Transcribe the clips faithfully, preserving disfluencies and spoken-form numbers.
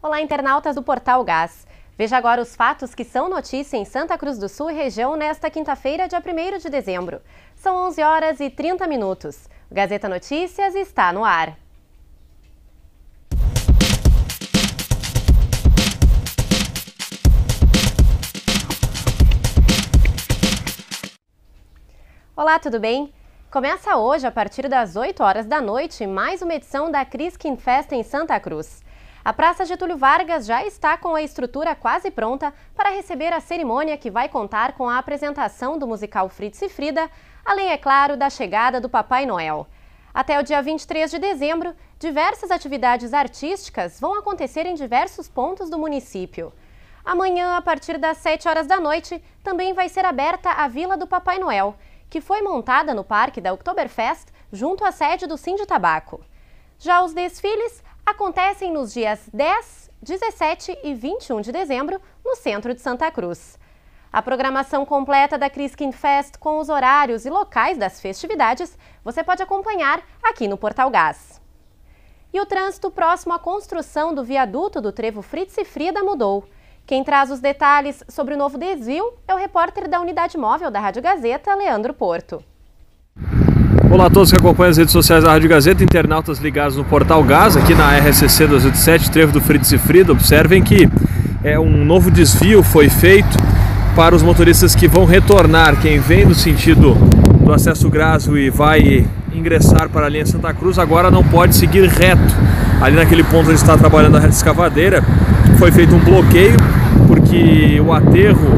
Olá, internautas do Portal Gás. Veja agora os fatos que são notícia em Santa Cruz do Sul e região nesta quinta-feira, dia primeiro de dezembro. São onze horas e trinta minutos. O Gazeta Notícias está no ar. Olá, tudo bem? Começa hoje, a partir das oito horas da noite, mais uma edição da Criskin Fest em Santa Cruz. A Praça Getúlio Vargas já está com a estrutura quase pronta para receber a cerimônia que vai contar com a apresentação do musical Fritz e Frida, além, é claro, da chegada do Papai Noel. Até o dia vinte e três de dezembro, diversas atividades artísticas vão acontecer em diversos pontos do município. Amanhã, a partir das sete horas da noite, também vai ser aberta a Vila do Papai Noel, que foi montada no Parque da Oktoberfest, junto à sede do Sind Tabaco. Já os desfiles acontecem nos dias dez, dezessete e vinte e um de dezembro, no centro de Santa Cruz. A programação completa da Criskin Fest, com os horários e locais das festividades, você pode acompanhar aqui no Portal Gás. E o trânsito próximo à construção do viaduto do trevo Fritz e Frida mudou. Quem traz os detalhes sobre o novo desvio é o repórter da Unidade Móvel da Rádio Gazeta, Leandro Porto. Olá a todos que acompanham as redes sociais da Rádio Gazeta, internautas ligados no Portal Gás, aqui na R S C duzentos e sete, trevo do Fritz e Frida. Observem que é, um novo desvio foi feito para os motoristas que vão retornar. Quem vem no sentido do acesso Grásio e vai ingressar para a linha Santa Cruz, agora não pode seguir reto. Ali naquele ponto onde está trabalhando a escavadeira, foi feito um bloqueio, porque o aterro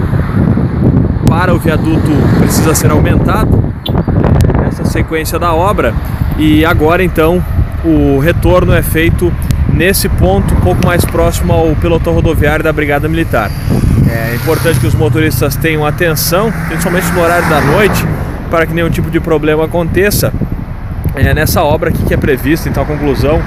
para o viaduto precisa ser aumentado nessa sequência da obra, e agora então o retorno é feito nesse ponto um pouco mais próximo ao pelotão rodoviário da Brigada Militar. É importante que os motoristas tenham atenção, principalmente no horário da noite, para que nenhum tipo de problema aconteça é, nessa obra aqui que é prevista. Então, a conclusão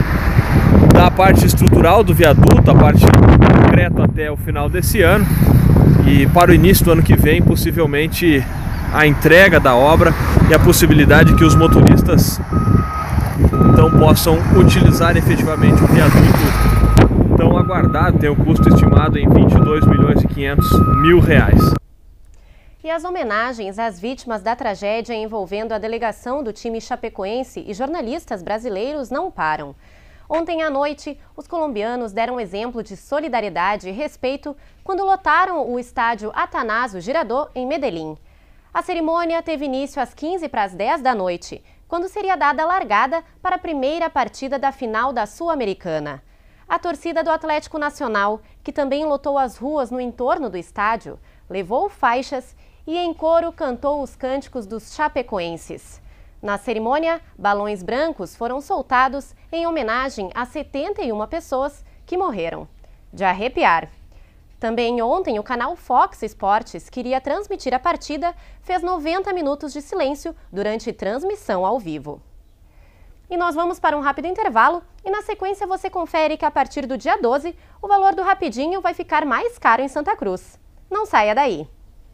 da parte estrutural do viaduto, a parte concreta, até o final desse ano, e para o início do ano que vem, possivelmente a entrega da obra e a possibilidade que os motoristas então possam utilizar efetivamente o viaduto tão aguardado. Tem um custo estimado em vinte e dois milhões e quinhentos mil reais. E as homenagens às vítimas da tragédia envolvendo a delegação do time chapecoense e jornalistas brasileiros não param. Ontem à noite, os colombianos deram exemplo de solidariedade e respeito quando lotaram o estádio Atanásio Girardot, em Medellín. A cerimônia teve início às quinze para as dez da noite, quando seria dada a largada para a primeira partida da final da Sul-Americana. A torcida do Atlético Nacional, que também lotou as ruas no entorno do estádio, levou faixas e em coro cantou os cânticos dos chapecoenses. Na cerimônia, balões brancos foram soltados em homenagem a setenta e uma pessoas que morreram. De arrepiar. Também ontem, o canal Fox Sports, que iria transmitir a partida, fez noventa minutos de silêncio durante transmissão ao vivo. E nós vamos para um rápido intervalo e na sequência você confere que a partir do dia doze, o valor do Rapidinho vai ficar mais caro em Santa Cruz. Não saia daí!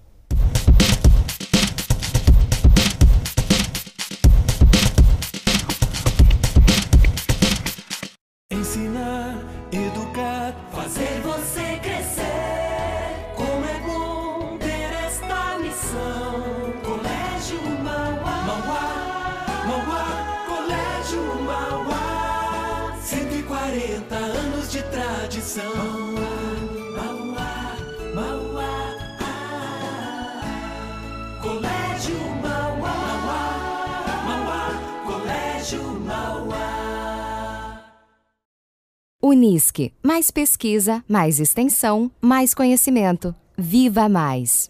Ensinar, educar, fazer você crescer. Como é bom ter esta missão. Colégio Mauá, Mauá, Mauá, Colégio Mauá. cento e quarenta anos de tradição. Mauá, Mauá, Mauá. Ah. Colégio Mauá, Mauá, Mauá, Colégio Mauá. Unisque, mais pesquisa, mais extensão, mais conhecimento. Viva mais!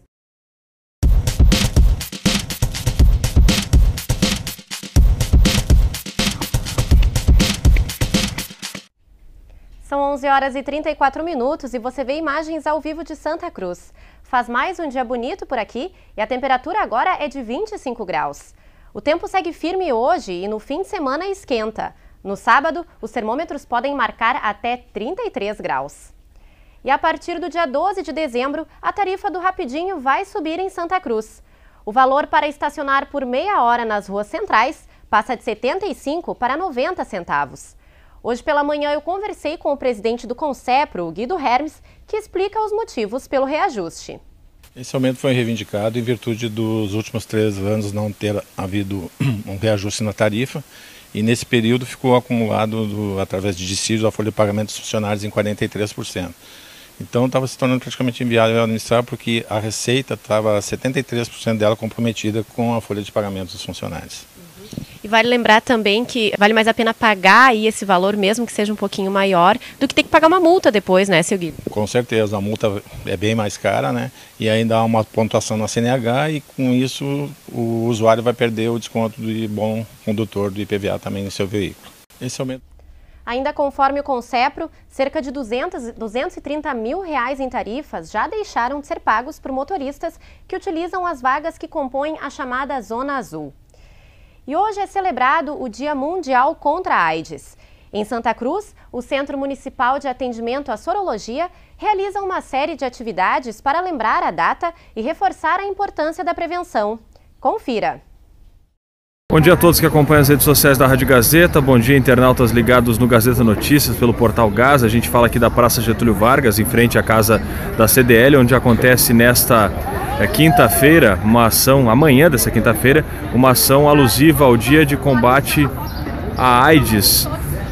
São onze horas e trinta e quatro minutos e você vê imagens ao vivo de Santa Cruz. Faz mais um dia bonito por aqui e a temperatura agora é de vinte e cinco graus. O tempo segue firme hoje e no fim de semana esquenta. No sábado, os termômetros podem marcar até trinta e três graus. E a partir do dia doze de dezembro, a tarifa do Rapidinho vai subir em Santa Cruz. O valor para estacionar por meia hora nas ruas centrais passa de setenta e cinco para noventa centavos. Hoje pela manhã eu conversei com o presidente do Concepro, o Guido Hermes, que explica os motivos pelo reajuste. Esse aumento foi reivindicado em virtude dos últimos três anos não ter havido um reajuste na tarifa, e nesse período ficou acumulado, do, através de dissídios, a folha de pagamento dos funcionários em quarenta e três por cento. Então estava se tornando praticamente inviável administrar, porque a receita estava setenta e três por cento dela comprometida com a folha de pagamento dos funcionários. E vale lembrar também que vale mais a pena pagar aí esse valor, mesmo que seja um pouquinho maior, do que ter que pagar uma multa depois, né, seu Guido? Com certeza, a multa é bem mais cara, né? E ainda há uma pontuação na C N H, e com isso o usuário vai perder o desconto de bom condutor do I P V A também no seu veículo. Esse aumento. Ainda conforme o Concepro, cerca de duzentos, duzentos e trinta mil reais em tarifas já deixaram de ser pagos por motoristas que utilizam as vagas que compõem a chamada Zona Azul. E hoje é celebrado o Dia Mundial contra a AIDS. Em Santa Cruz, o Centro Municipal de Atendimento à Sorologia realiza uma série de atividades para lembrar a data e reforçar a importância da prevenção. Confira! Bom dia a todos que acompanham as redes sociais da Rádio Gazeta, bom dia internautas ligados no Gazeta Notícias pelo Portal Gás. A gente fala aqui da Praça Getúlio Vargas, em frente à casa da C D L, onde acontece nesta é, quinta-feira, uma ação, amanhã dessa quinta-feira, uma ação alusiva ao Dia de Combate à AIDS.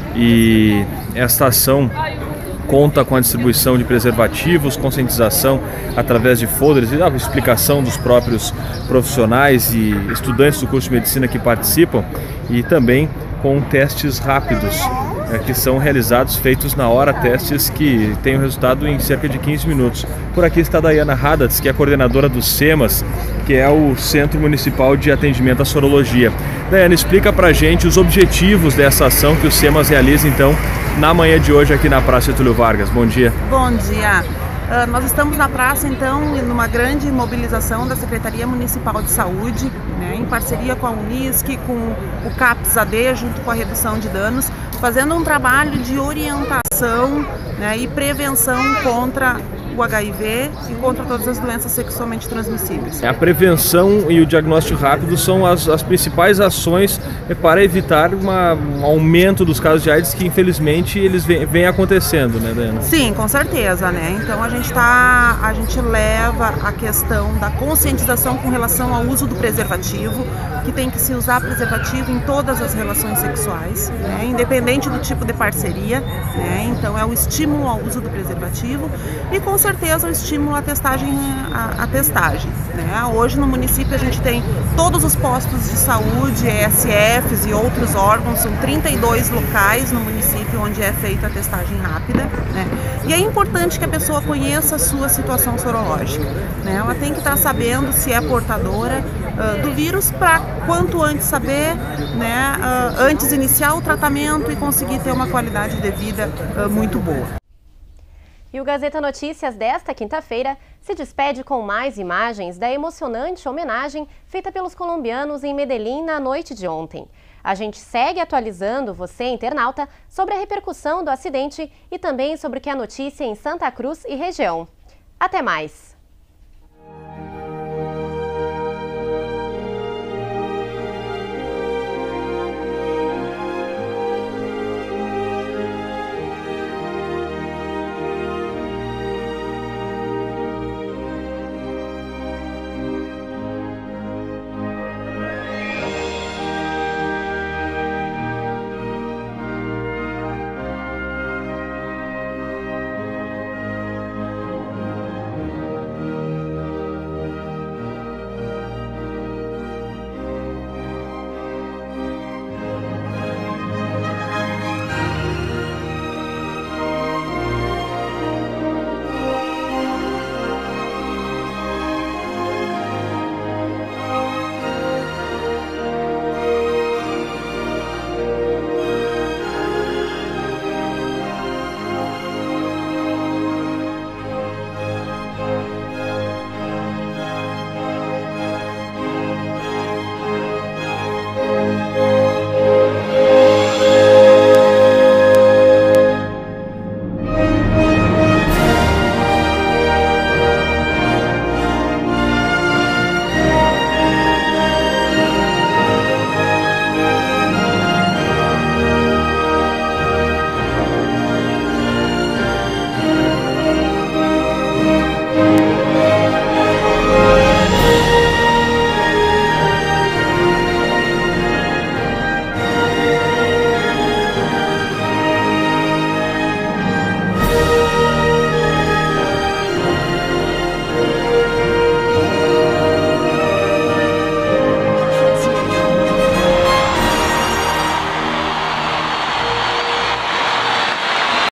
E esta ação conta com a distribuição de preservativos, conscientização através de folders e a explicação dos próprios profissionais e estudantes do curso de medicina que participam, e também com testes rápidos é, que são realizados, feitos na hora, testes que têm o resultado em cerca de quinze minutos. Por aqui está a Dayana Haddad, que é a coordenadora do SEMAS, que é o Centro Municipal de Atendimento à Sorologia. Dayana, explica pra gente os objetivos dessa ação que o SEMAS realiza então na manhã de hoje aqui na Praça Getúlio Vargas. Bom dia. Bom dia. Uh, nós estamos na praça, então, numa grande mobilização da Secretaria Municipal de Saúde, né, em parceria com a Unisc, com o CAPS A D, junto com a redução de danos, fazendo um trabalho de orientação, né, e prevenção contra o H I V e contra todas as doenças sexualmente transmissíveis. A prevenção e o diagnóstico rápido são as, as principais ações para evitar uma, um aumento dos casos de AIDS, que infelizmente eles vêm, vêm acontecendo, né, Dayana? Sim, com certeza, né? Então a gente tá, a gente leva a questão da conscientização com relação ao uso do preservativo, que tem que se usar preservativo em todas as relações sexuais, né? Independente do tipo de parceria, né? Então é o estímulo ao uso do preservativo e com certeza o estímulo à testagem, à, à testagem, né? Hoje no município a gente tem todos os postos de saúde, E S Fs e outros órgãos, são trinta e dois locais no município onde é feita a testagem rápida, né? E é importante que a pessoa conheça a sua situação sorológica, né? Ela tem que estar sabendo se é portadora uh, do vírus, para quanto antes saber, né? Uh, antes iniciar o tratamento e conseguir ter uma qualidade de vida uh, muito boa. E o Gazeta Notícias desta quinta-feira se despede com mais imagens da emocionante homenagem feita pelos colombianos em Medellín na noite de ontem. A gente segue atualizando você, internauta, sobre a repercussão do acidente e também sobre o que é notícia em Santa Cruz e região. Até mais!